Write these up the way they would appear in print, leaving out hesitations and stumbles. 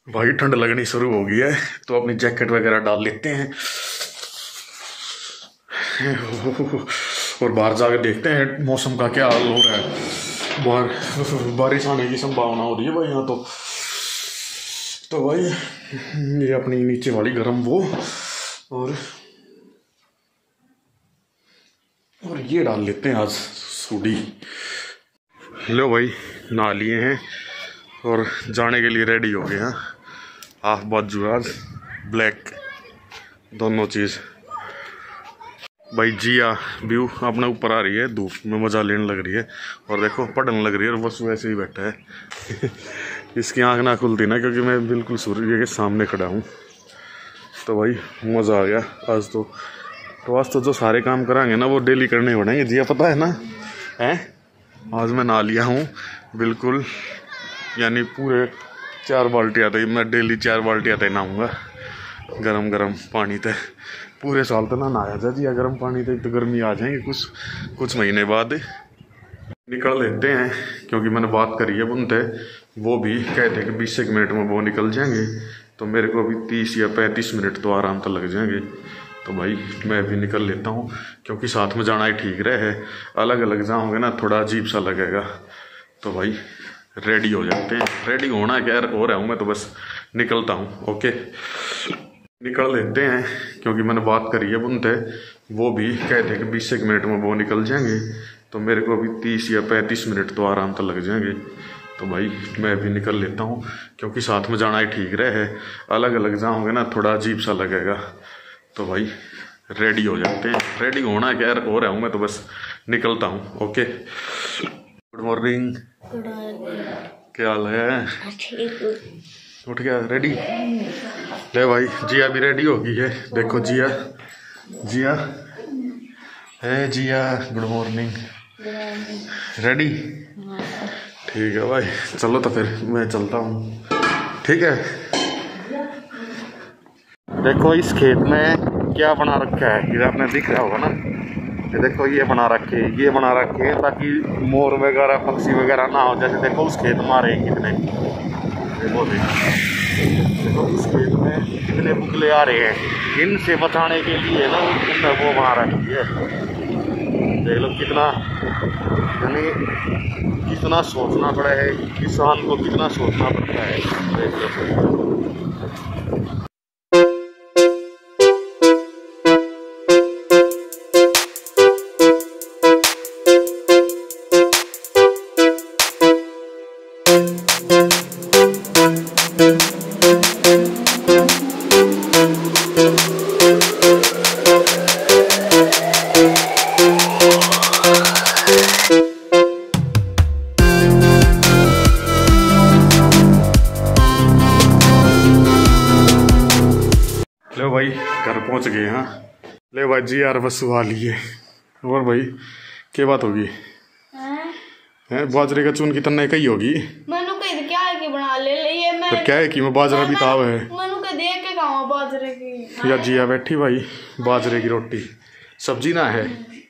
भाई ठंड लगनी शुरू हो गई है तो अपनी जैकेट वगैरह डाल लेते हैं और बाहर जाकर देखते हैं मौसम का क्या हाल हो रहा है। बाहर बारिश आने की संभावना हो रही है भाई यहाँ तो भाई ये अपनी नीचे वाली गर्म वो और ये डाल लेते हैं आज सूडी। लो भाई नहा लिए हैं और जाने के लिए रेडी हो गए हैं। हाफ बाजू आज ब्लैक दोनों चीज़। भाई जिया व्यू अपने ऊपर आ रही है, धूप में मज़ा लेने लग रही है और देखो पढ़ने लग रही है और बस वैसे ही बैठा है। इसकी आँख ना खुलती ना क्योंकि मैं बिल्कुल सूर्य के सामने खड़ा हूँ। तो भाई मज़ा आ गया आज तो जो सारे काम कराएंगे ना वो डेली करने पड़ेंगे। जिया पता है ना हैं, आज मैं नहा लिया हूँ बिल्कुल, यानी पूरे 4 बाल्टी आते ही मैं डेली 4 बाल्टी आते ही नहाऊँगा गरम पानी तक। पूरे साल तो ना नहाया जा जिया गर्म पानी तक, तो गर्मी आ जाएंगे कुछ महीने बाद निकल लेते हैं क्योंकि मैंने बात करी है उनसे, वो भी कहते हैं कि 20 मिनट में वो निकल जाएंगे। तो मेरे को अभी 30 या 35 मिनट तो आराम से लग जाएंगे। तो भाई मैं भी निकल लेता हूँ क्योंकि साथ में जाना ही ठीक रहे, अलग अलग जाओगे ना थोड़ा अजीब सा लगेगा। तो भाई रेडी हो जाते हैं, रेडी होना क्या हो रहा हूँ मैं तो बस निकलता हूँ। ओके निकल लेते हैं क्योंकि मैंने बात करी है उनसे, वो भी कहते हैं कि 20 मिनट में वो निकल जाएंगे। तो मेरे को अभी 30 या 35 मिनट तो आराम से लग जाएंगे। तो भाई मैं भी निकल लेता हूँ क्योंकि साथ में जाना ही ठीक रहे, अलग अलग जाओगे ना थोड़ा अजीब सा लगेगा। तो भाई रेडी हो जाते हैं, रेडी होना क्या हो रहा हूँ मैं तो बस निकलता हूँ। ओके गुड मॉर्निंग, क्या हाल है? उठ गया रेडी? ले भाई जिया भी रेडी हो गई है, देखो जिया है। Jiya good morning, ready? ठीक है भाई चलो तो फिर मैं चलता हूँ। ठीक है देखो इस खेत में क्या बना रखा है, ये आपने दिख रहा होगा ना, ये देखो ये बना रखे हैं ताकि मोर वगैरह पक्षी वगैरह ना हो। जैसे देखो उस खेत में आ रहे हैं कितने, देखो इस खेत में कितने बुगले आ रहे हैं, इनसे बचाने के लिए ना उनने वो बना रखी है। देख लो कितना, यानी कितना सोचना पड़ा है किसान को, कितना सोचना पड़ता है। देख लो भाई घर पहुंच गए। हाँ ले भाई जी यार बस सुहा लिए। और भाई क्या बात होगी है? बाजरे का चून की तन्ने कही होगी मनु कह क्या है कि बना ले ये मैं तो क्या है कि मैं बाजरा भी ताव है मनु कह देख के खाऊं बाजरे की। या जिया बैठी भाई बाजरे की रोटी सब्जी ना है।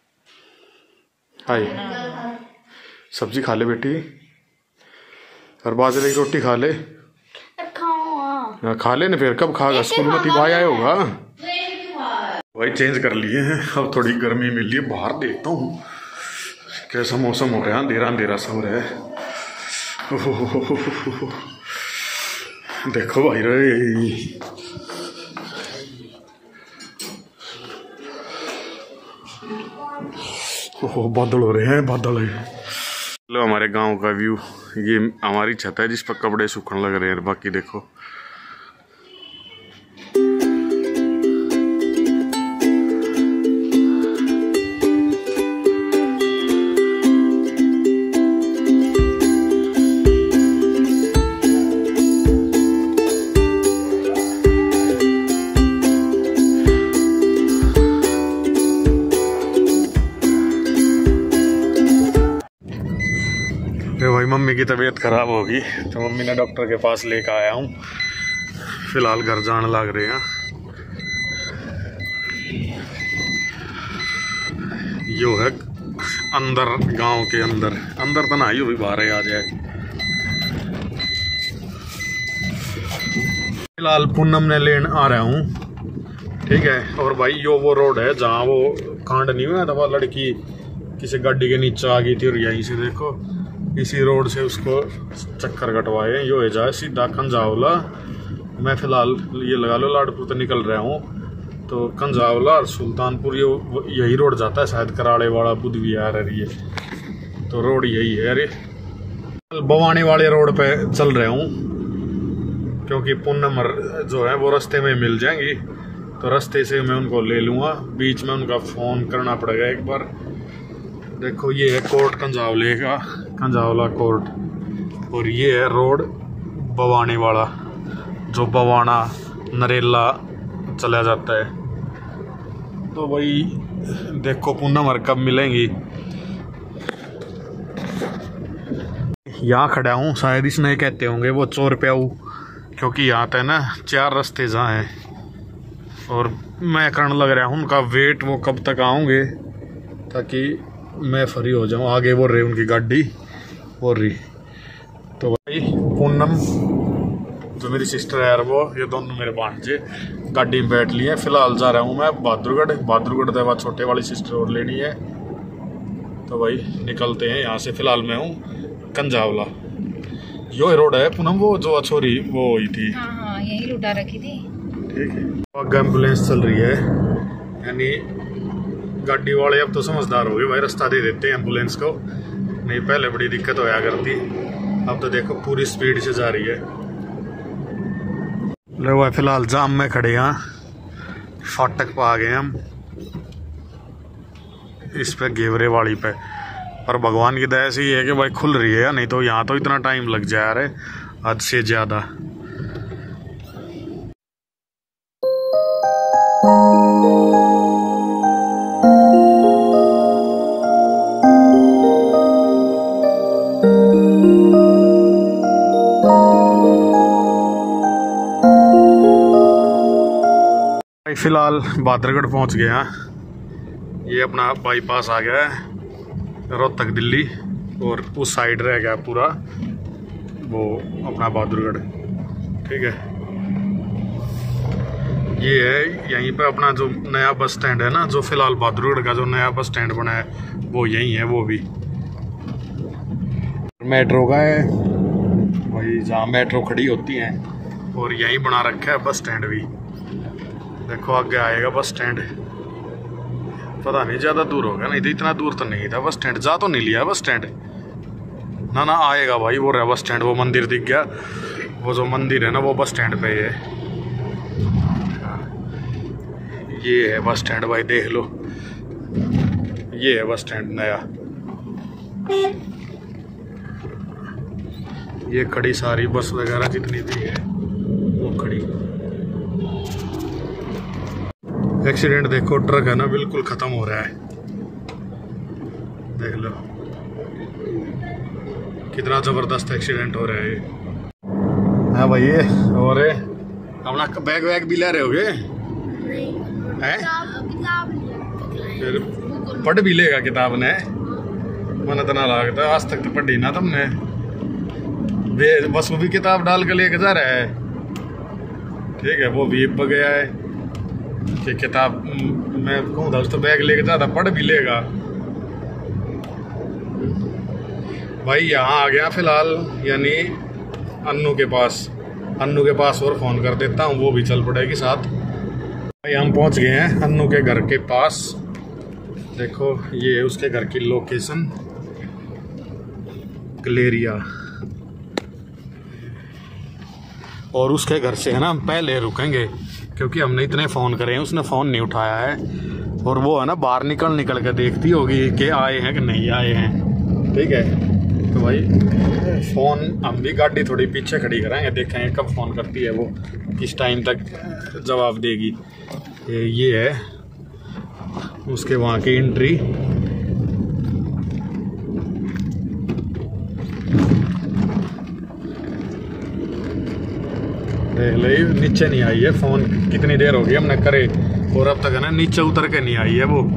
हाय सब्जी खा ले बेटी और बाजरे की रोटी खा ले। खा ले ना फिर कब खागा, स्कूल में भाई आया होगा। भाई चेंज कर लिए हैं, अब थोड़ी गर्मी मिल रही है, बाहर देखता हूँ कैसा मौसम हो रहा है, अंधेरा सा हो रहा है। देखो भाई रे बादल हो रहे हैं, बादल है। लो हमारे गांव का व्यू, ये हमारी छत है जिस पर कपड़े सूखने लग रहे हैं। बाकी देखो भाई मम्मी की तबीयत खराब होगी तो मम्मी ने डॉक्टर के पास लेकर आया हूँ। फिलहाल घर जाने लग रहे हैं। यो है अंदर, गांव के अंदर तो ना ही भी बाहर आ जाए। फिलहाल पूनम ने लेन आ रहा हूँ, ठीक है। और भाई यो वो रोड है जहाँ वो कांड नहीं हुआ था, वो लड़की किसी गाड़ी के नीचे आ गई थी और यहीं से देखो इसी रोड से उसको चक्कर कटवाए। यो है जाए सीधा कंजावला। मैं फिलहाल ये लगा लो लाडपुर तो निकल रहा हूँ, तो कंजावला और सुल्तानपुर यही रोड जाता है शायद, कराड़े वाला बुध विहार है ये, तो रोड यही है। अरे बवानी वाले रोड पे चल रहा हूँ क्योंकि पूनम जो है वो रास्ते में मिल जाएंगी, तो रास्ते से मैं उनको ले लूँगा। बीच में उनका फ़ोन करना पड़ेगा एक बार। देखो ये है कोर्ट कंजावले का, कंजावला कोर्ट, और ये है रोड बवानी वाला जो बवाना नरेला चला जाता है। तो भाई देखो पूनम कब मिलेंगी। यहाँ खड़ा हूँ, शायद इसमें कहते होंगे वो चोर प्याऊ, क्योंकि यहाँ पे ना 4 रास्ते जहाँ हैं और मैं करने लग रहा हूँ उनका वेट, वो कब तक आऊँगे ताकि मैं फ्री हो जाऊँ। आगे बोल रही उनकी गाड़ी बोल रही। तो भाई पूनम जो मेरी सिस्टर है यार, वो ये दोनों मेरे भांजे गाड़ी में बैठ लिए। फिलहाल जा रहा हूँ मैं बहादुरगढ़ के बाद छोटे वाली सिस्टर और लेनी है, तो भाई निकलते हैं यहाँ से। फिलहाल मैं हूँ कंजावला, यो रोड है पूनम वो जो अछोरी वो हुई थी। हाँ यही लुटा रखी थी, ठीक है। आगे एम्बुलेंस चल रही है, यानी गाड़ी वाले अब तो समझदार हो गए भाई, रास्ता दे देते हैं एम्बुलेंस को, नहीं पहले बड़ी दिक्कत होया करती। अब तो देखो पूरी स्पीड से जा रही है। ले भाई फिलहाल जाम में खड़े हैं, फाटक पर आ गए हम इस पे घेवरे वाली पे, पर भगवान की दया से ये है कि भाई खुल रही है, नहीं तो यहाँ तो इतना टाइम लग जा रहा है हद से ज़्यादा। फिलहाल बहादुरगढ़ पहुँच गए हैं, ये अपना बाईपास आ गया है रोहतक दिल्ली, और उस साइड रह गया पूरा वो अपना बहादुरगढ़, ठीक है। ये है यहीं पे अपना जो नया बस स्टैंड है ना, जो फिलहाल बहादुरगढ़ का जो नया बस स्टैंड बना है वो यहीं है। वो भी मेट्रो का है वही, जहाँ मेट्रो खड़ी होती है, और यहीं बना रखा है बस स्टैंड भी। देखो आगे आएगा बस स्टैंड, पता नहीं ज़्यादा दूर होगा, नहीं तो इतना दूर तो नहीं था बस स्टैंड, जा तो नहीं लिया बस स्टैंड ना ना आएगा भाई। वो रहा बस स्टैंड, वो मंदिर दिख गया, वो जो मंदिर है ना वो बस स्टैंड पे है। ये है बस स्टैंड भाई, देख लो ये है बस स्टैंड नया। ये खड़ी सारी बस वगैरह जितनी भी है वो खड़ी। एक्सीडेंट देखो, ट्रक है ना बिल्कुल खत्म हो रहा है, देख लो कितना जबरदस्त एक्सीडेंट हो रहा है। हाँ भाई, और अपना बैग वैग भी ले रहे होगे हैं? फिर पढ़ भी लेगा किताब ने, मन इतना लगता आज तक तो पढ़ी ना तुमने। बस वो भी किताब डाल के लेके जा रहा है, ठीक है। वो भी गया है कि किताब मैं कहूँ था तो बैग लेके जाता, पढ़ भी लेगा भाई। यहाँ आ गया फिलहाल, यानी अन्नू के पास और फ़ोन कर देता हूँ, वो भी चल पड़ेगी साथ। भाई हम पहुँच गए हैं अन्नू के घर के पास, देखो ये है उसके घर की लोकेशन, गलेरिया। और उसके घर से है ना हम पहले रुकेंगे, क्योंकि हमने इतने फ़ोन करे हैं, उसने फ़ोन नहीं उठाया है। और वो है ना बाहर निकल के देखती होगी कि आए हैं कि नहीं आए हैं, ठीक है। तो भाई फ़ोन हम भी गाड़ी थोड़ी पीछे खड़ी कराएंगे, देखेंगे कब फ़ोन करती है वो, किस टाइम तक जवाब देगी। ये है उसके वहाँ की एंट्री। देख लो नीचे नहीं आई है, फ़ोन कितनी देर हो गई हमने करे और अब तक है ना नीचे उतर के नहीं आई है वो,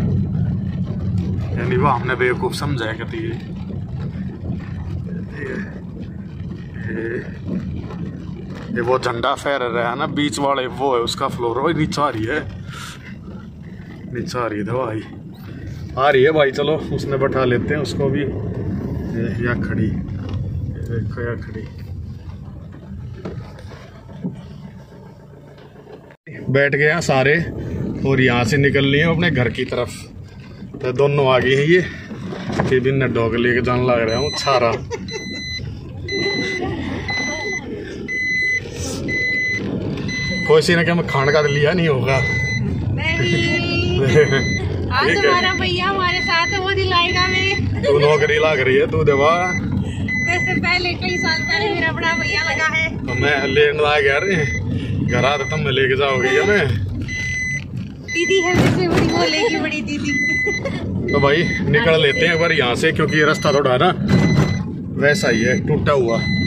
यानी वो हमने बेवकूफ़ समझा करती है। ये वो झंडा फहर रहा है ना बीच वाले, वो है उसका फ्लोर। भाई नीचे आ रही है, नीचे आ रही है दवाई आ रही है भाई। चलो उसने बैठा लेते हैं उसको भी। या खड़ी, देखो या खड़ी। बैठ गए हैं सारे और यहाँ से निकल लिए अपने घर की तरफ। तो दोनों आ गए हैं ये भी नड्डों को लेके जाने लग रहा हूँ छारा। कोई सी ना क्या मैं खाने का लिया नहीं होगा। आज हमारा भैया हमारे साथ है, वो दिलाएगा मैं। तू नौकरी लग रही है तू देवा। वैसे पहले कई साल पहले मेरा बड़ा भैया लगा है। तो मैं लेने ला गया रे घर आ तो मैं लेके जाओगे क्या? मैं दीदी है वैसे बड़ी, वो लेगी बड़ी दीदी। तो भाई निकल लेते हैं एक बार यहाँ से, क्योंकि ये रास्ता थोड़ा है ना वैसा ही है टूटा हुआ।